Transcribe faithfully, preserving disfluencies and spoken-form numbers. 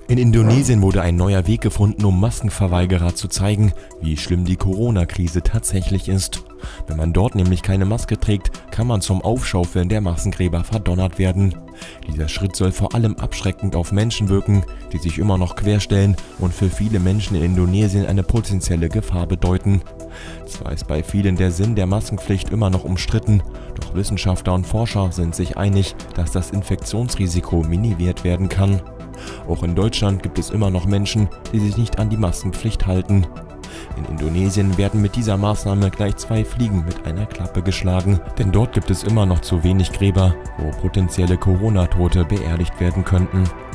In Indonesien wurde ein neuer Weg gefunden, um Maskenverweigerer zu zeigen, wie schlimm die Corona-Krise tatsächlich ist. Wenn man dort nämlich keine Maske trägt, kann man zum Aufschaufeln der Massengräber verdonnert werden. Dieser Schritt soll vor allem abschreckend auf Menschen wirken, die sich immer noch querstellen und für viele Menschen in Indonesien eine potenzielle Gefahr bedeuten. Zwar ist bei vielen der Sinn der Maskenpflicht immer noch umstritten, doch Wissenschaftler und Forscher sind sich einig, dass das Infektionsrisiko minimiert werden kann. Auch in Deutschland gibt es immer noch Menschen, die sich nicht an die Maskenpflicht halten. In Indonesien werden mit dieser Maßnahme gleich zwei Fliegen mit einer Klappe geschlagen, denn dort gibt es immer noch zu wenig Gräber, wo potenzielle Corona-Tote beerdigt werden könnten.